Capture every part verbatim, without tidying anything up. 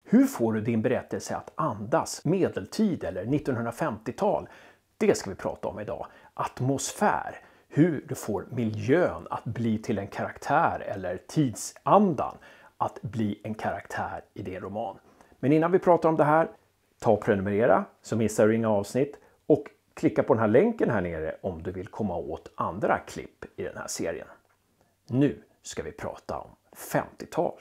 Hur får du din berättelse att andas medeltid eller nittonhundrafemtiotal? Det ska vi prata om idag. Atmosfär. Hur du får miljön att bli till en karaktär eller tidsandan att bli en karaktär i din roman. Men innan vi pratar om det här, ta och prenumerera så missar du inga avsnitt och klicka på den här länken här nere om du vill komma åt andra klipp i den här serien. Nu ska vi prata om femtiotal.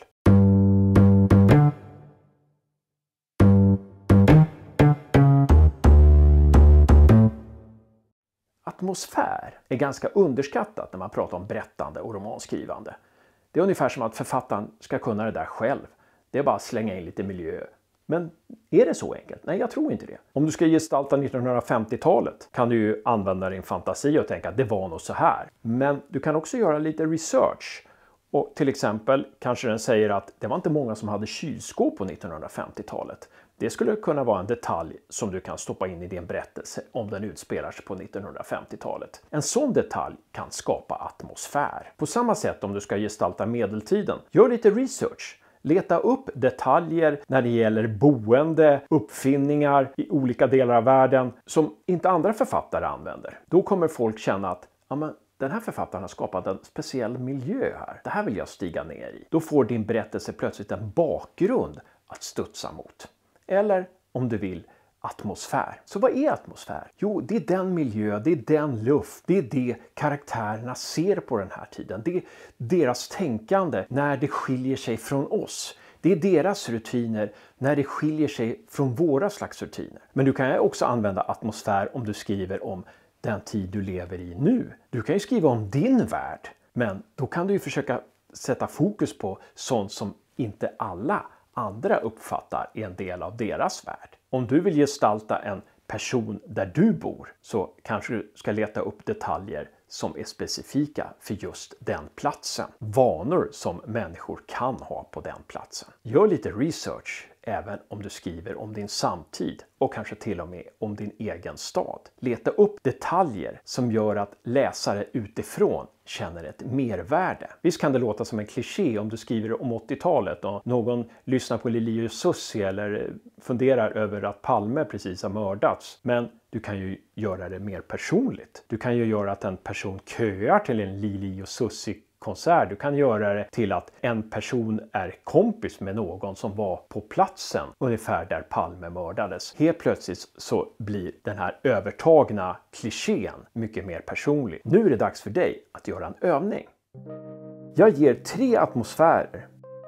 Atmosfär är ganska underskattat när man pratar om berättande och romanskrivande. Det är ungefär som att författaren ska kunna det där själv. Det är bara att slänga in lite miljö. Men är det så enkelt? Nej, jag tror inte det. Om du ska gestalta nittonhundrafemtiotalet kan du ju använda din fantasi och tänka att det var nog så här. Men du kan också göra lite research. Och till exempel kanske den säger att det var inte många som hade kylskåp på nittonhundrafemtiotalet. Det skulle kunna vara en detalj som du kan stoppa in i din berättelse om den utspelar sig på nittonhundrafemtiotalet. En sån detalj kan skapa atmosfär. På samma sätt om du ska gestalta medeltiden, gör lite research. Leta upp detaljer när det gäller boende, uppfinningar i olika delar av världen som inte andra författare använder. Då kommer folk känna att ja, men den här författaren har skapat en speciell miljö här. Det här vill jag stiga ner i. Då får din berättelse plötsligt en bakgrund att studsa mot. Eller om du vill, atmosfär. Så vad är atmosfär? Jo, det är den miljö, det är den luft, det är det karaktärerna ser på den här tiden. Det är deras tänkande när det skiljer sig från oss. Det är deras rutiner när det skiljer sig från våra slags rutiner. Men du kan också använda atmosfär om du skriver om den tid du lever i nu. Du kan ju skriva om din värld, men då kan du ju försöka sätta fokus på sånt som inte alla andra uppfattar är en del av deras värld. Om du vill gestalta en person där du bor så kanske du ska leta upp detaljer som är specifika för just den platsen. Vanor som människor kan ha på den platsen. Gör lite research även om du skriver om din samtid och kanske till och med om din egen stad. Leta upp detaljer som gör att läsare utifrån känner ett mervärde. Visst kan det låta som en kliché om du skriver om åttiotalet och någon lyssnar på Lili och Susie eller funderar över att Palme precis har mördats. Men du kan ju göra det mer personligt. Du kan ju göra att en person köar till en Lili och Susie konsert. Du kan göra det till att en person är kompis med någon som var på platsen ungefär där Palme mördades. Helt plötsligt så blir den här övertagna klichén mycket mer personlig. Nu är det dags för dig att göra en övning. Jag ger tre atmosfärer.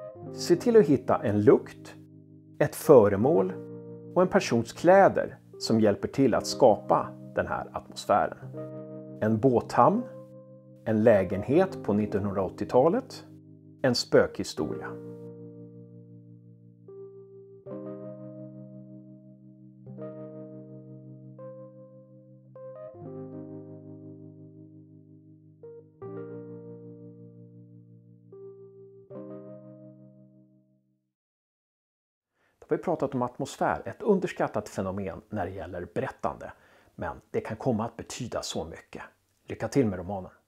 Se till att hitta en lukt, ett föremål och en persons kläder som hjälper till att skapa den här atmosfären. En båthamn, en lägenhet på nittonhundraåttiotalet, en spökhistoria. Då har vi pratat om atmosfär, ett underskattat fenomen när det gäller berättande. Men det kan komma att betyda så mycket. Lycka till med romanen!